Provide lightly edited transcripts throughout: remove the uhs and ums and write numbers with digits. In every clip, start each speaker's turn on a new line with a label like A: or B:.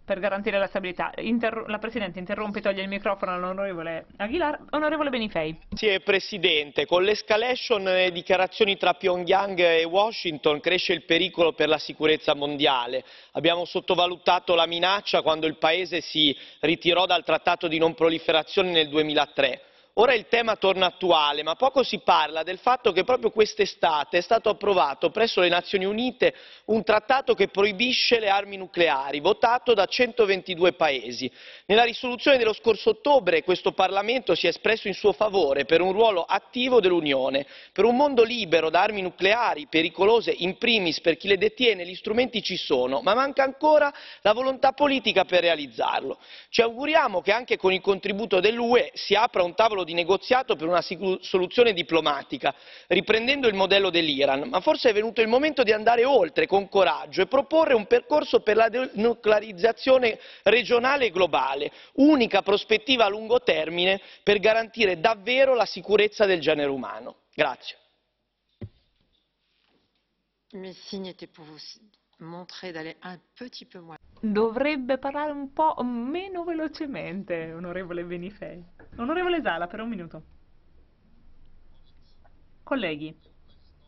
A: per garantire la stabilità. La Presidente interrompe e toglie il microfono all'onorevole Aguilar. Onorevole Benifei.
B: Grazie Presidente, con l'escalation nelle dichiarazioni tra Pyongyang e Washington cresce il pericolo per la sicurezza mondiale. Abbiamo sottovalutato la minaccia quando il Paese si ritirò dal Trattato di non proliferazione nel 2003. Ora il tema torna attuale, ma poco si parla del fatto che proprio quest'estate è stato approvato presso le Nazioni Unite un trattato che proibisce le armi nucleari, votato da 122 paesi. Nella risoluzione dello scorso ottobre questo Parlamento si è espresso in suo favore per un ruolo attivo dell'Unione, per un mondo libero da armi nucleari, pericolose in primis per chi le detiene. Gli strumenti ci sono, ma manca ancora la volontà politica per realizzarlo. Ci auguriamo che anche con il contributo dell'UE si apra un tavolo di negoziato per una soluzione diplomatica, riprendendo il modello dell'Iran, ma forse è venuto il momento di andare oltre con coraggio e proporre un percorso per la denuclearizzazione regionale e globale, unica prospettiva a lungo termine per garantire davvero la sicurezza del genere umano. Grazie.
A: Dovrebbe parlare un po' meno velocemente, onorevole Benifei. Onorevole Zala, per un minuto. Colleghi,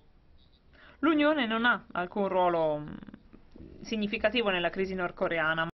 A: l'Unione non ha alcun ruolo significativo nella crisi nordcoreana.